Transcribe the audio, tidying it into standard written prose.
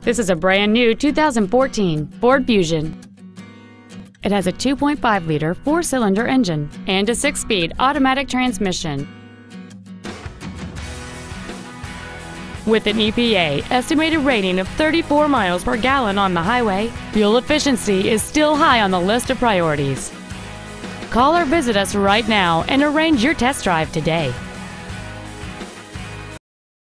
This is a brand new 2014 Ford Fusion. It has a 2.5-liter four-cylinder engine and a 6-speed automatic transmission. With an EPA estimated rating of 34 miles per gallon on the highway, fuel efficiency is still high on the list of priorities. Call or visit us right now and arrange your test drive today.